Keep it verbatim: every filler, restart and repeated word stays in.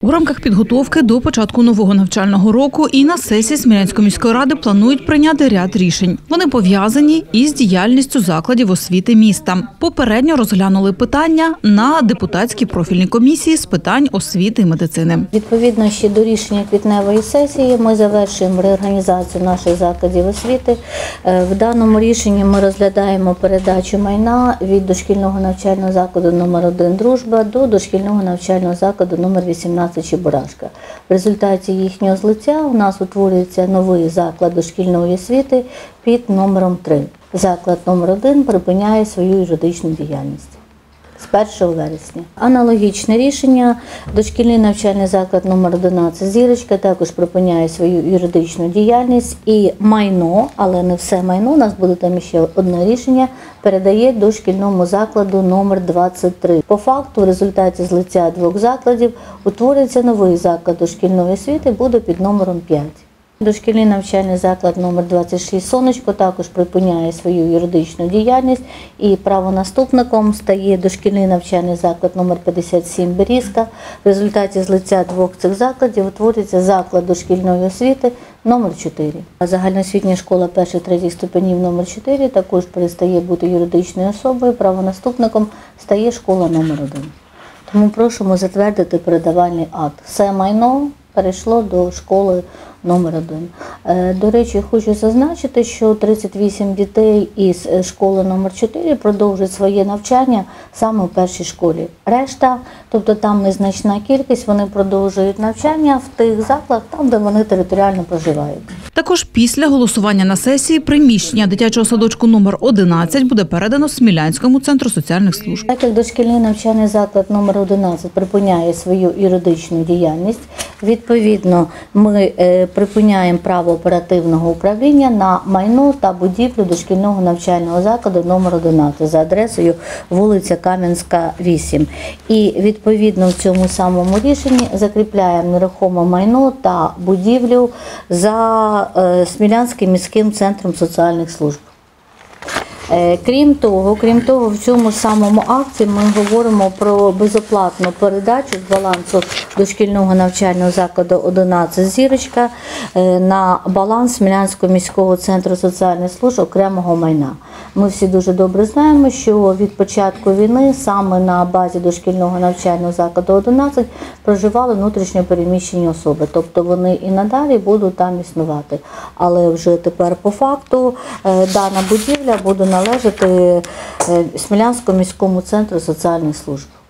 У рамках підготовки до початку нового навчального року і на сесії Смілянської міської ради планують прийняти ряд рішень. Вони пов'язані із діяльністю закладів освіти міста. Попередньо розглянули питання на депутатській профільній комісії з питань освіти і медицини. Відповідно ще до рішення квітневої сесії ми завершуємо реорганізацію наших закладів освіти. В даному рішенні ми розглядаємо передачу майна від дошкільного навчального закладу номер один «Дружба» до дошкільного навчального закладу номер вісімнадцять «Чебурашка». В результаті їхнього злиття у нас утворюється новий заклад дошкільної освіти під номером три. Заклад номер один припиняє свою юридичну діяльність з першого вересня. Аналогічне рішення. Дошкільний навчальний заклад номер одинадцять «Зірочка» також припиняє свою юридичну діяльність і майно, але не все майно, у нас буде там ще одне рішення, передає дошкільному закладу номер двадцять три. По факту, в результаті злиття двох закладів утворюється новий заклад дошкільної освіти, буде під номером п'ять. Дошкільний навчальний заклад номер двадцять шість «Сонечко» також припиняє свою юридичну діяльність і правонаступником стає дошкільний навчальний заклад номер п'ятдесят сім «Берізка». В результаті злиття двох цих закладів утворюється заклад дошкільної освіти номер чотири. Загальноосвітня школа перших-третіх ступенів номер чотири також перестає бути юридичною особою, правонаступником стає школа номер один. Тому просимо затвердити передавальний акт. Все майно перейшло до школи номер один. До речі, хочу зазначити, що тридцять вісім дітей із школи номер чотири продовжують своє навчання саме у першій школі. Решта, тобто там незначна кількість, вони продовжують навчання в тих закладах, там, де вони територіально проживають. Також після голосування на сесії приміщення дитячого садочку номер одинадцять буде передано Смілянському центру соціальних служб. Так як дошкільний навчальний заклад номер одинадцять припиняє свою юридичну діяльність, відповідно, ми припиняємо право оперативного управління на майно та будівлю дошкільного навчального закладу номер одинадцять за адресою вулиця Кам'янська, вісім. І відповідно в цьому самому рішенні закріпляємо нерухоме майно та будівлю за Смілянським міським центром соціальних служб. Крім того, крім того, в цьому самому акті ми говоримо про безоплатну передачу з балансу дошкільного навчального закладу одинадцять «Зірочка» на баланс Смілянського міського центру соціальних служб окремого майна. Ми всі дуже добре знаємо, що від початку війни саме на базі дошкільного навчального закладу одинадцять проживали внутрішньо переміщені особи, тобто вони і надалі будуть там існувати. Але вже тепер по факту дана будівля буде належати Смілянському міському центру соціальних служб.